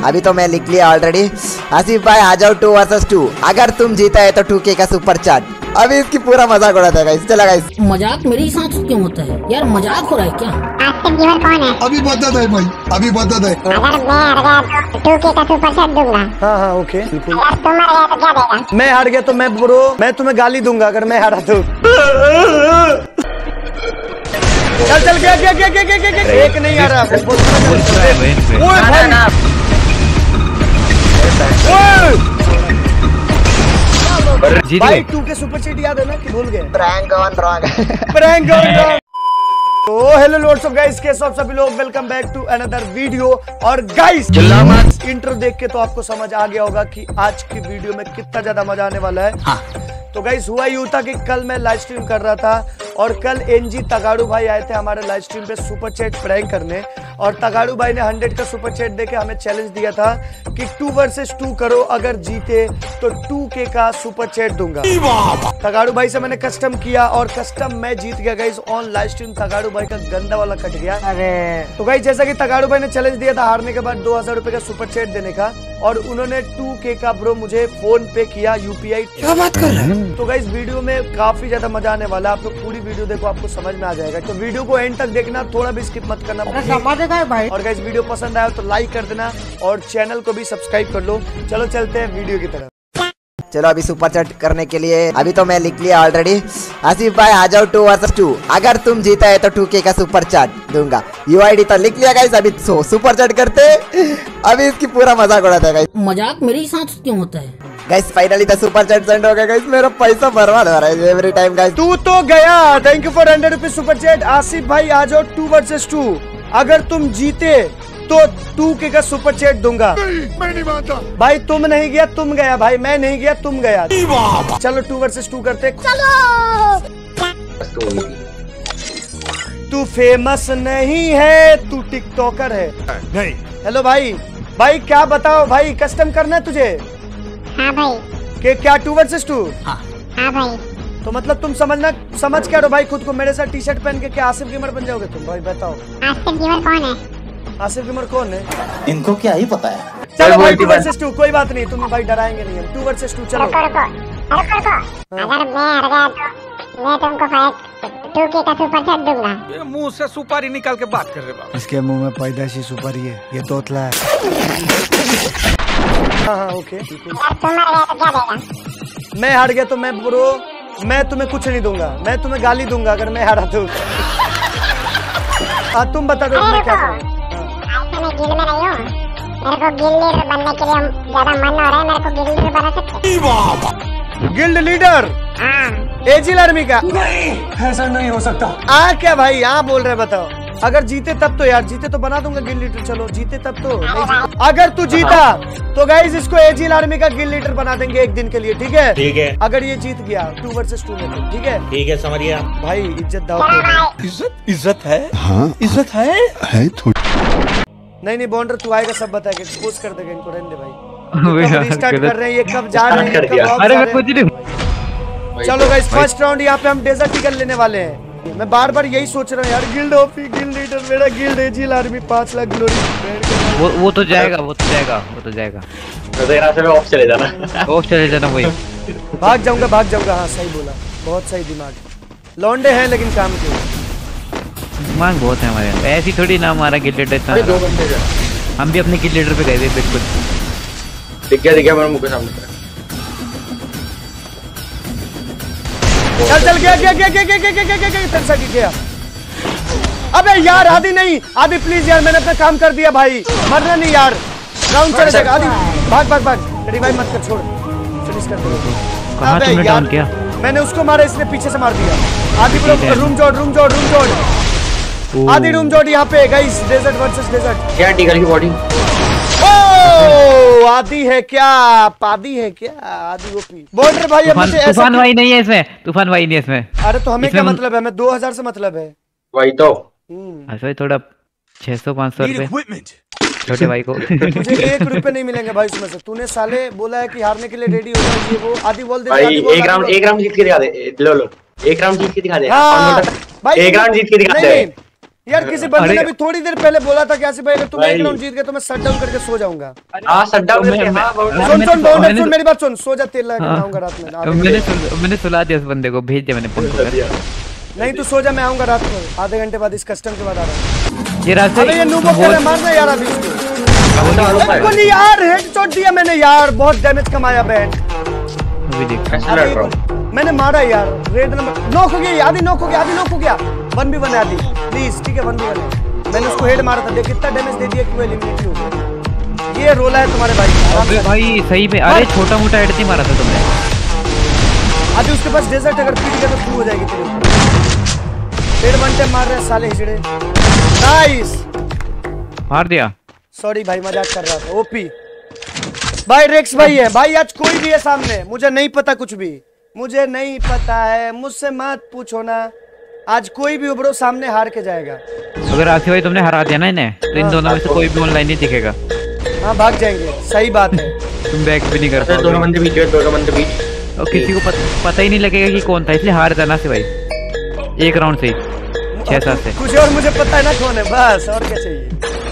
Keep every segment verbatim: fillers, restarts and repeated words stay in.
अभी तो मैं लिख लिया ऑलरेडी। आसिफ भाई आ जाओ टू वर्सेस टू, अगर तुम जीता है तो टू के का सुपर चैट। अभी इसकी पूरा मजाक उड़ाता है गाइस। चला गाइस, मजाक मेरे साथ क्यों होता है यार? मजाक हो रहा है क्या? आसिफ गेमर कौन है? अभी बता दे भाई, अभी बता दे। अगर मैं हार गया तो टू के का सुपर चैट दूंगा। हाँ हाँ ओके बिल्कुल। अगर तुम हार गया तो क्या देगा? मैं हार गया तो मैं ब्रो मैं तुम्हें गाली दूंगा अगर मैं हारा तो। चल चल गया गया गया गया गया गया एक नहीं आ रहा। भाई टू के सुपर चैट याद है ना कि भूल गए? Prank on wrong prank on wrong. तो हेलो लॉर्ड्स ऑफ गाइस, कैसे आप सभी लोग? Welcome back to another video. और गाइस इंट्रो देख के तो आपको समझ आ गया होगा कि आज की वीडियो में कितना ज्यादा मजा आने वाला है। हाँ। तो गाइस हुआ यूं था कि कल मैं लाइव स्ट्रीम कर रहा था और कल एनजी तगाड़ू भाई आए थे हमारे लाइव स्ट्रीम पे सुपर चैट प्रैंक करने। और तगाड़ू भाई ने हंड्रेड का सुपर चैट देके हमें चैलेंज दिया था कि टू वर्सेस टू करो, अगर जीते तो टू के का सुपर चैट दूंगा। तगाड़ू भाई से मैंने कस्टम किया और कस्टम मैं जीत गया guys on live stream. Tagadu भाई का गंदा वाला कट गया। अरे तो गाइस जैसा कि तगाड़ू भाई ने चैलेंज दिया था हारने के बाद दो हजार रुपए का सुपर चैट देने का, और उन्होंने टू के का ब्रो मुझे फोन पे किया यूपीआई। क्या बात कर रहे हैं? तो गाइस वीडियो में काफी ज्यादा मजा आने वाला है। आप लोग पूरी वीडियो देखो, आपको समझ में आ जाएगा। तो वीडियो को एंड तक देखना, थोड़ा भी स्किप मत करना भाई। और गाइस वीडियो पसंद आया तो लाइक कर देना और चैनल को भी सब्सक्राइब कर लो। चलो चलते हैं वीडियो की तरफ। चलो अभी सुपर चैट करने के लिए अभी तो मैं लिख लिया ऑलरेडी। आसिफ भाई आ जाओ टू वर्सेस टू, अगर तुम जीता है तो टू के का सुपर चैट दूंगा। यूआईडी तो लिख लिया गाइस। अभी सो सुपर चैट करते, अभी इसकी पूरा मजाक उड़ाता है गाइस। मजाक मेरे साथ क्यों होता है? गाइस फाइनली तो सुपर चैट सेंड हो गया गाइस। मेरा पैसा बर्बाद हो रहा है एवरी टाइम गाइस। तू तो गया। Thank you for hundred rupees super chat. Asif भाई आ जाओ टू वर्सेस टू, अगर तुम जीते तो टू के का सुपर चैट दूंगा। नहीं, मैं नहीं मानता भाई। तुम नहीं गया तुम गया भाई, मैं नहीं गया तुम गया। चलो टू वर्सेस टू करते। चलो। तू फेमस नहीं है, तू टिकटॉकर है। नहीं। हेलो भाई। भाई क्या बताओ भाई, कस्टम करना है तुझे? हाँ भाई। के क्या टू वर्सेस टू? हाँ भाई। तो मतलब तुम समझना समझ क्या रहो भाई खुद को। मेरे साथ टी शर्ट पहन के क्या आसिफ गेमर बन जाओगे तुम? भाई बताओ। आसिफ गेमर कौन है? आसिफ गेमर कौन है? इनको क्या ही पता है। चलो भाई टू वर्सेस टू, कोई बात नहीं, तुम्हें भाई डराएंगे नहीं हम। टू वर्सेस टू चलो। रुको रुको रुको रुको। अगर मैं हार गया तो मैं तुमको टू के का सुपर चैट दूंगा। मुंह से सुपारी निकाल के बात कर रहे बाबा। इसके मुंह में पैदाइशी सुपारी है, ये तोतला है। हाँ हाँ ओके। अगर तुम हार गया तो क्या देगा? मैं हार गया तो मैं ब्रो मैं तुम्हें कुछ नहीं दूंगा, मैं तुम्हें गाली दूंगा अगर मैं हारा तो। हाँ तुम बता दो मैं क्या करूँ। मैं गिल में नहीं हूँ, मेरे को गिल लीडर बनने के लिए ज्यादा मन हो रहा है। मेरे को गिल लीडर बना सकते? Guild leader? हाँ। एजिल आर्मी का? नहीं, ऐसा नहीं हो सकता। आ क्या भाई यहाँ बोल रहे बताओ। अगर जीते तब तो यार, जीते तो बना दूंगा गिल लीडर। चलो जीते तब तो। नहीं जीते। अगर तू जीता तो गाइस इसको एजिल आर्मी का गिल लीडर बना देंगे एक दिन के लिए, ठीक है? ठीक है। अगर ये जीत गया टू वर्सेस टू में तो ठीक है? ठीक है समझ गया भाई। इज्जत दाव पे। इज्जत इज्जत है। हाँ इज्जत है है थोड़ी। नहीं नहीं बॉन्डर तू आएगा सब बताएगा, एक्सपोज कर देगा इनको। रहने दे भाई, रिस्टार्ट कर रहे हैं ये, कब जा रहे हैं, कब अरे मैं कुछ नहीं। चलो गाइस फर्स्ट राउंड यहाँ पे हम डेजर्ट ईगल लेने वाले हैं। मैं बार बार यही सोच रहा हूँ यार, गिल्ड ओपी गिल्ड लीडर मेरा गिल्ड एजिल आर्मी पांच लाख ग्लोरी। वो वो तो जाएगा वो तो जाएगा वो तो जाएगा। तो यहाँ से मैं ऑफ चले जाना ऑफ चले जाना वही। भाग जाऊंगा भाग जाऊंगा। हाँ सही बोला, बहुत सही दिमाग। लौंडे हैं लेकिन काम के। दिमाग बहुत है हमारे अंदर, ऐसी थोड़ी ना हमारा गिल्ड लीडर इतना। हम भी अपने गिल्ड लीडर पे गए थे बिल्कुल। दिख गया दिख गया मेरे मुंह के सामने। चल चल गया गया गया गया गया गया गया गया गया गया गया गया। अबे यार आदि नहीं, आदि प्लीज यार, मैंने अपना काम कर दिया भाई, मरना नहीं यार। राउंड चले जाएगा आदि। भाग भाग भाग, रिवाइव मत कर, छोड़ फिनिश कर दे। कहां तुमने डाउन किया? मैंने उसको मारा, इसने पीछे से मार दिया। आदि ब्रो रूम जोड़ रूम जोड़ रूम जोड़ आदि रूम जोड़ यहाँ पे गाइस। Desert versus desert. क्या टिगर की बॉडी? ओ आदि है क्या? पादी है क्या? आदि ओपी बॉर्डर भाई। अब मुझे ऐसा तूफान भाई नहीं है इसमें, तूफान भाई नहीं है इसमें। अरे तो हमें क्या मतलब है? हमें दो हजार से मतलब है। वही तो। अच्छा थोड़ा छह सौ पाँच सौ रुपए छोटे भाई को। मुझे एक रुपए नहीं मिलेंगे भाई उसमें से। तूने साले बोला है कि हारने के लिए रेडी हो जाए, ये वो आदि बोल दे भाई। एक राउंड एक राउंड जीत के दिखा दे। लो लो एक राउंड जीत के दिखा दे। हाँ, भाई एक राउंड जीत के दिखा दे। यार किसी बंदे ने भी थोड़ी देर पहले बोला था कि आसिफ भाई अगर तुम एक राउंड जीत गए तो मैं शट डाउन करके सो जाऊंगा। हां शट डाउन करके हां सुन सुन बाउंडर सुन मेरी बात सुन, सो जा, तेल लगा आऊंगा रात में। मैंने मैंने सुला दिया उस बंदे को, भेज दिया मैंने फोन कर। नहीं तू सो जा, मैं आऊंगा रात में आधे घंटे बाद, इस कस्टम के बाद आ रहा हूं। ये रात अबे ये नूबो करे मारना यार अभी इसको। गोली यार हेडशॉट दिया मैंने यार, बहुत डैमेज कमाया बैंड। अभी देख कैसे लड़ रहा हूं मैंने मारा यार, रेड नंबर नॉक हो गया, आधी नॉक हो गया, आधी नॉक हो गया। वन बी वन है आधी, प्लीज ठीक है वन बी वन है। मैंने उसको हेड मारा था, देख कितना डैमेज दे दिया कि वो एलिमिनेट हो गया। ये रोला है तुम्हारे भाई। अबे भाई सही में, अरे छोटा मोटा हेड नहीं मारा था तुमने। अभी उसके पास डेजर्ट अगर पीट गया तो तू हो जाएगी तेरे ऊपर। हेड वन टाइम मार रहे हैं साले हिजड़े। नाइस मार दिया। सॉरी भाई मजाक कर रहा था। ओपी भाई रेक्स भाई है भाई, आज कोई भी है सामने, मुझे नहीं पता कुछ भी, मुझे नहीं पता है, मुझसे मत पूछो ना। आज कोई भी उभरो सामने हार के जाएगा। अगर आसिफ भाई तुमने हरा दिया ना इन्हें तो इन दोनों में से कोई भी ऑनलाइन नहीं दिखेगा। हाँ भाग जाएंगे, सही बात है। तुम बैक भी नहीं कर पाओगे। दोनों बंदे बीच में, दोनों बंदे बीच और किसी को पत, पता ही नहीं लगेगा कि कौन था, इसलिए हार जाना से भाई एक राउंड से ही छह सात से। कुछ और मुझे पता है ना कौन है, बस और क्या चाहिए।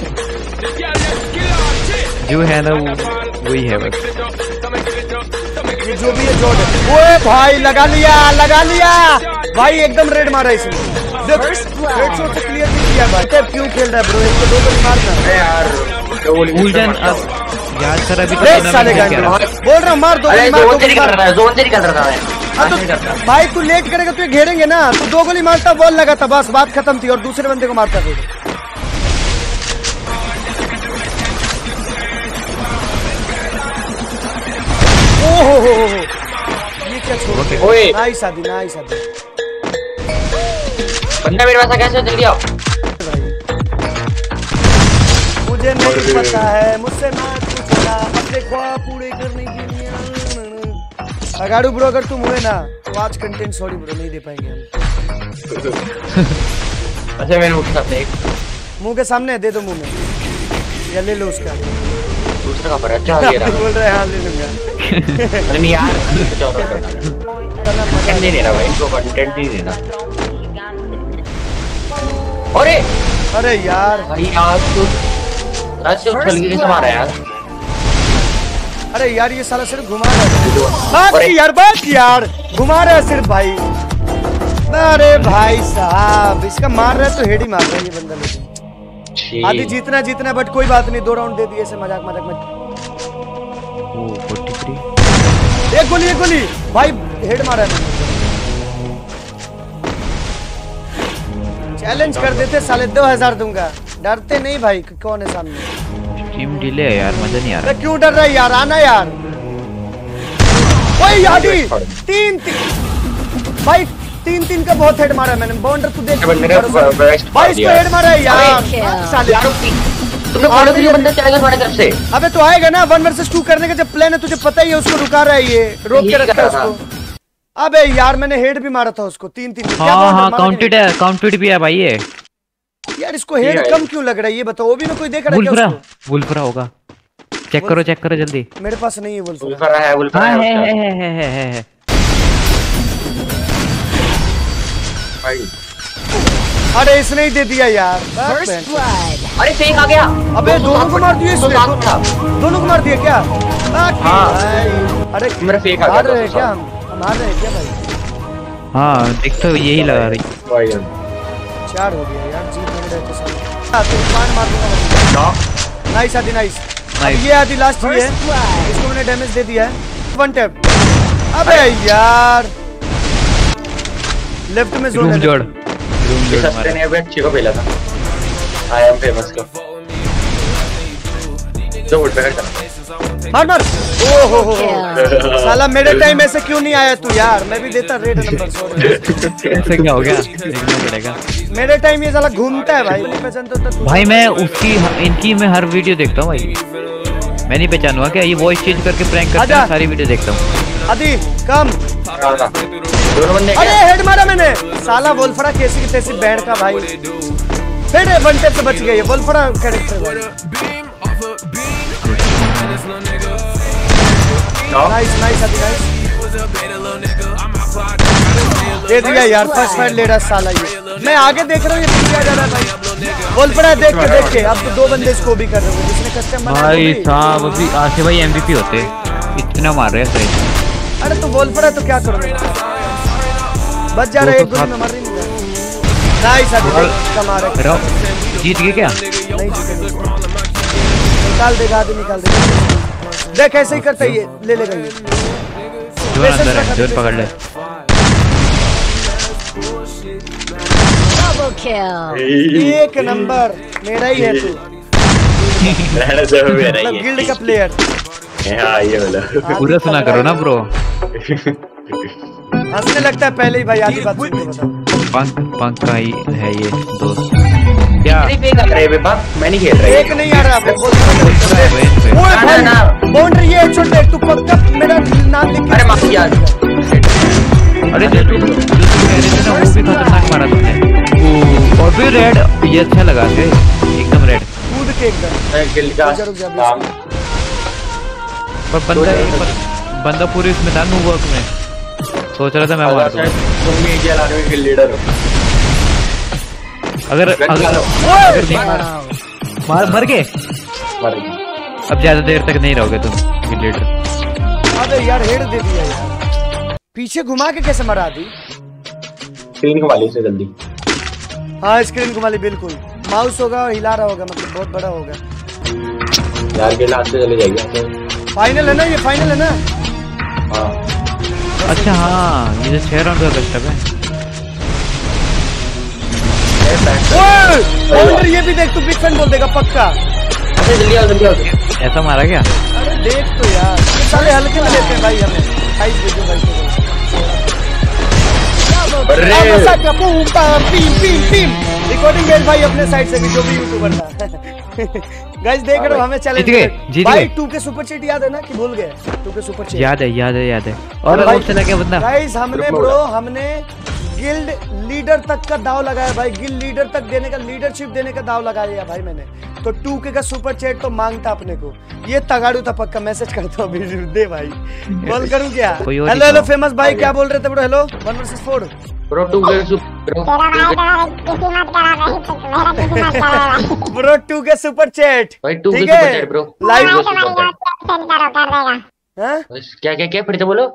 जो है ना वो वही है बस। ये जो भी है जोड़ है। ओए भाई लगा लिया लगा लिया भाई, एकदम रेड मारा इसने। देख रेड शॉट से क्लियर नहीं किया भाई। टेप क्यों खेल रहा है ब्रो, इसको दो गोली मारना। अरे यार उलझन अब याद कर अभी तो साले गांड बोल रहा हूं, मार दो गोली, मार दो गोली कर रहा है, जोन से निकल रहा है। हाँ तो भाई तू लेट करेगा तो ये घेरेंगे ना, तू दो गोली मारता बॉल लगा था बस, बात खत्म थी। और दूसरे बंदे को मारता फिर। ओहो हो हो ये क्या छोड़ के ओए नाइस आदि नाइस आदि बंदा मेरे पास कैसे जल्दी आओ भाई। मुझे नहीं पता है, मुझसे मत पूछना, अपने ख्वाब पूरे करने के लिए। अगाड़ू ब्रो अगर तुम हुए ना तो आज कंटेंट सॉरी ब्रो नहीं दे पाएंगे हम। अच्छा मेरे मुंह के सामने एक मुंह के सामने दे दो मुंह में, या ले लो उसका दूसरा का पर अच्छा ये रहा। बोल रहे हाँ ले लूंगा। अरे नहीं यार कंटेंट नहीं देना भाई, इनको कंटेंट नहीं देना। अरे अरे यार भाई यार तू ऐसे उछल के कैसे मारा यार। अरे यार ये साला सिर्फ घुमा रहा है। बात यार बात यार घुमा रहा है सिर्फ भाई। अरे भाई साहब इसका मार रहा है तो हेड ही मार रहा है ये बंदा। लेकिन आधी जीतना जीतना बट कोई बात नहीं, दो राउंड दे दिए, ऐसे मजाक मजाक में। एक गोली एक गोली भाई हेड मारा है। चैलेंज कर देते साले, दो हजार दूंगा। डरते नहीं भाई, कौन है सामने। स्ट्रीम डिले है यार, मजा नहीं आ रहा। क्यों डर रहा है यार, आना यार। ओए यादी तीन तीन भाई, तीन तीन का बहुत हेड मारा है मैंने। बाउंडर तू देख भाई, इसको हेड मारा है यार साले। तुमने फॉलो किया, बंदा चलेगा तुम्हारी तरफ से। अबे तो आएगा ना, वन वर्सेस टू करने का जब प्लान है तुझे पता ही है, उसको रुका रहा है ये, रोक के रखा है उसको। अबे यार मैंने हेड भी मारा था उसको तीन तीन। हाँ हाँ काउंटेड है, काउंटेड भी है भाई ये। यार इसको हेड कम क्यों लग रहा है ये बताओ, वो भी ना कोई देख रहा है क्या उसको? वुल्फरा होगा, चेक करो चेक करो जल्दी। मेरे पास नहीं है वुल्फरा। वुल्फरा है, वुल्फरा है है है है है है है भाई। अरे इसने ही दे दिया यार। अरे फेक आ गया। अबे दोनों को मार दिया इसने, दोनों को मार दिया क्या? हाँ अरे मेरा फेक आ गया। हार रहे हैं क्या हम, हम हार रहे हैं क्या भाई? हाँ देख तो यही लगा रही। चार हो गया यार, जीत नहीं रहे थे साले। तो पान मार दूंगा। Nice Adi nice. अब ये आदि लास्ट ही है, इसको मैंने डैमेज दे दिया है। One tap. अबे यार लेफ्ट में जोन है। जोड़ ये सस्ते ने अभी अच्छी को भेजा था। आई एम फेमस का जो वोट पे कर मार मार। ओ हो हो साला मेरे टाइम ऐसे क्यों नहीं आया तू यार, मैं भी देता रेड नंबर। सॉरी ऐसे क्या हो गया, देखना पड़ेगा। मेरे टाइम ये साला घूमता है भाई, नहीं पहचानता तो भाई मैं उसकी इनकी मैं हर वीडियो देखता हूँ भाई, मैं नहीं पहचानूंगा क्या, ये वॉइस चेंज करके प्रैंक करते हैं, सारी वीडियो देखता हूँ। आदि कम। दोनों बंदे। अरे हेड मारा मैंने साला, वोल्फरा कैसी की तैसी बैंड का भाई। फिर वन टैप से बच गया ये Wolfrahh character. Nice nice Adi nice. दे दिया यार, फर्स्ट फाइट ले रहा साला ये। मैं आगे देख रहा हूँ, ये पीछे जा रहा है भाई। बोल पड़ा है, देख के देख के। अब तो दो बंदे इसको भी कर रहे हो, जिसने कस्टम बनाया भाई साहब अभी आसिफ भाई एमवीपी होते, इतना मार रहे हैं सही। अरे तो बोल पड़ा तो क्या करोगे, बच जा रहा है, एक गोली में मर रही नहीं। नाइस आदित्य, कमा रहे। जीत गए क्या? नहीं जीते, निकाल देगा आदि, निकाल देगा। देख ऐसे ही करता है ये, ले लेगा ये। जोर अंदर है, जोर पकड़ ले। एक नंबर मेरा ही है तू, मतलब गिल्ड का प्लेयर। हाँ ये वाला पूरा सुना करो ना ब्रो। हंसने लगता है पहले ही भाई, आधी बात सुन के बताओ। पंख पंख का ही है ये दोस्त। क्या अरे बेबाक, मैं नहीं खेल रहा। एक नहीं आ रहा, बाउंड्री ये छोड़ दे तू, पक्का मेरा नाम लिख। अरे माफी यार, अरे जो तू जो तू कह रहे थे ना वो भी खतरनाक मारा तुमने। और फिर रेड, ये अच्छा लगा के एकदम रेड कूद के एकदम गिल्ड का नाम। पर बंदा बंदा पूरी उसमें था, नू वर्क में सोच रहा था मैं मार दूं। तुम ही इंडिया लाने में गिल्ड लीडर हो। अगर अगर अगर नहीं मार मार मर गए, मर गए। अब ज्यादा देर तक नहीं रहोगे तुम गिल्ड लीडर। अबे यार हेड दे दिया यार, पीछे घुमा के कैसे मरा दी? स्क्रीन घुमा ली से जल्दी। हाँ स्क्रीन घुमा ली, बिल्कुल माउस होगा और हिला रहा होगा, मतलब बहुत बड़ा होगा यार। गिल्ड हाथ से चले जाएगी। फाइनल है ना ये, फाइनल है ना? हाँ अच्छा हाँ, ये जो छह राउंड का कस्टम है। ओए ये भी देख, तू बिग फैन बोल देगा पक्का। अरे जल्दी आओ जल्दी आओ। ऐसा मारा क्या? अरे देख तो यार, साले हल्के में लेते हैं भाई हमें। साइज देखो भाई, रिकॉर्डिंग गए भाई अपने साइड से भी, जो भी यूट्यूबर था। गाइस देख रहे हो हमें चैलेंज जीत गए, जीत भाई। गए। टू के सुपर चैट याद है ना कि भूल गए? टू के सुपर चैट याद है याद है याद है। और भाई और चला क्या बंदा? गाइस हमने ब्रो हमने गिल्ड लीडर तक का दाव लगाया भाई, गिल्ड लीडर तक देने का, लीडरशिप देने का दाव लगाया भाई मैंने। तो टू के का सुपर चैट तो मांगता अपने को, ये तगाड़ू था पक्का। मैसेज करता हूँ दे भाई, बोल करूँ क्या? हेलो हेलो फेमस भाई, क्या बोल रहे थे bro? Hello one versus four bro. Two K super bro, two K super chat भाई, टू के ठीक सुपर है चैट ब्रो। लाइव। क्या क्या क्या फिर से बोलो।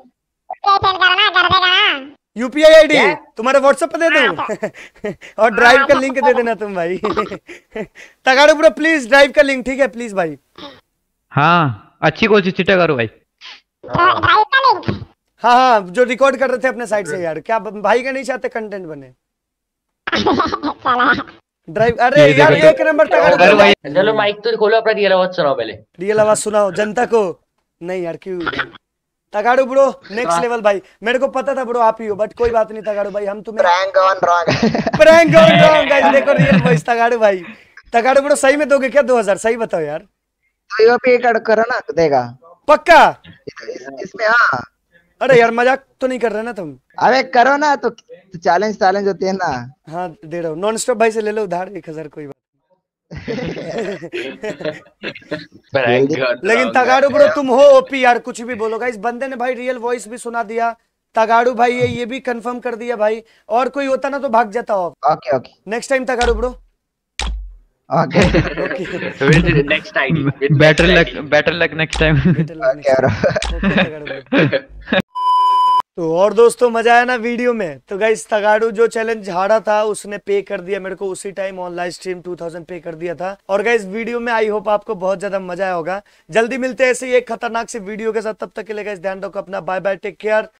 यूपीआई आईडी तुम्हारे व्हाट्सएप पे दे दूं और ड्राइव का लिंक दे देना तुम भाई। तगाड़ू ब्रो प्लीज ड्राइव का लिंक, ठीक है प्लीज भाई। हाँ अच्छी कोशिश चिट्टा करो भाई। हाँ हाँ जो रिकॉर्ड कर रहे थे अपने साइड से यार, क्या भाई का नहीं चाहते कंटेंट बने? ड्राइव, अरे यार एक नंबर तगाड़ू भाई। चलो माइक तो खोलो, अपना रियल आवाज सुनाओ पहले। रियल आवाज सुनाओ जनता को। नहीं यार क्यों? तगाड़ू ब्रो नेक्स्ट लेवल भाई, मेरे को पता था ब्रो आप ही हो, बट कोई बात नहीं तगाड़ू भाई, हम तुम्हें prank gone wrong prank gone wrong guys. देखो रियल वॉइस तगाड़ू भाई। तगाड़ू ब्रो सही में दोगे क्या दो हज़ार? सही बताओ यार। तो ये पे कट करो ना, देगा पक्का इस, इसमें। हाँ अरे यार मजाक तो नहीं कर रहे ना तुम? अबे करो ना, तो चैलेंज चैलेंज होती है ना। हाँ दे रहा हूँ, नॉन स्टॉप भाई से ले लो उधार एक हजार, कोई बात। लेकिन तगाड़ू ब्रो तुम हो ओपी यार, कुछ भी बोलो गाइस। बंदे ने भाई रियल वॉइस भी सुना दिया, तगाड़ू भाई ये ये भी कंफर्म कर दिया भाई। और कोई होता ना तो भाग जाता हो। Okay okay next time Tagadu bro. Okay okay next time better luck, better luck next time. तो और दोस्तों मजा आया ना वीडियो में? तो गाइस तगाड़ू जो चैलेंज हारा था उसने पे कर दिया मेरे को उसी time on live stream two thousand पे कर दिया था। और गाइस वीडियो में आई होप आपको बहुत ज्यादा मजा आया होगा। जल्दी मिलते हैं ऐसे ही एक खतरनाक सी वीडियो के साथ, तब तक के लिए गाइस ध्यान रखो अपना, बाय बाय, टेक केयर।